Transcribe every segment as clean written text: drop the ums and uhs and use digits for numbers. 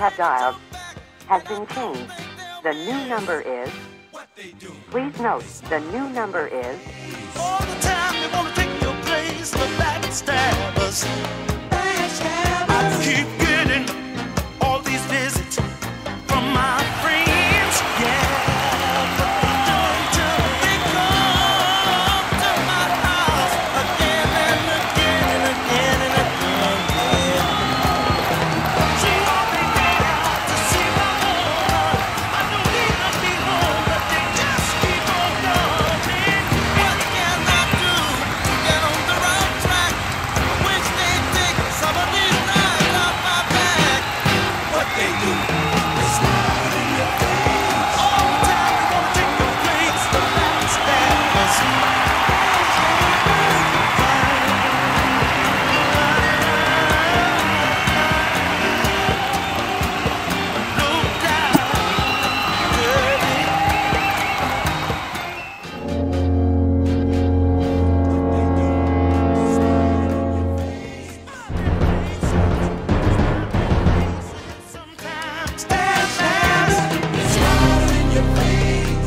have dialed has been changed. The new number is... Please note, the new number is... All the time they want to take your place, the backstabbers. I keep getting all these visits from my friends, yeah. But they don't tell me they come to my house again and again and again and again. She won't be there to see my home. I don't need to be home, but they just keep on coming. What can I do to get on the right track? I wish they'd take some of these knives off my back. What they do, they smile in your face. All the time they wanna take your place, the backstabbers. No doubt, dirty. Sometimes they smile in your face.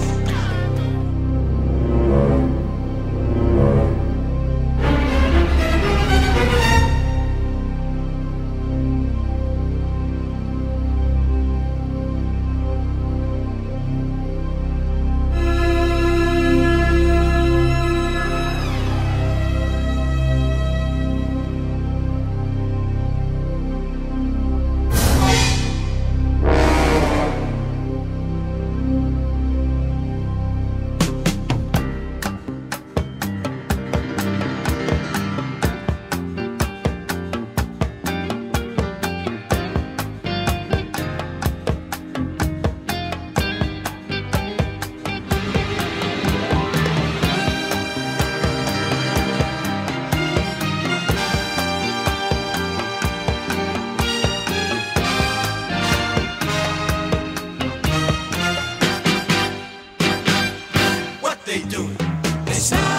What they doing? They smile.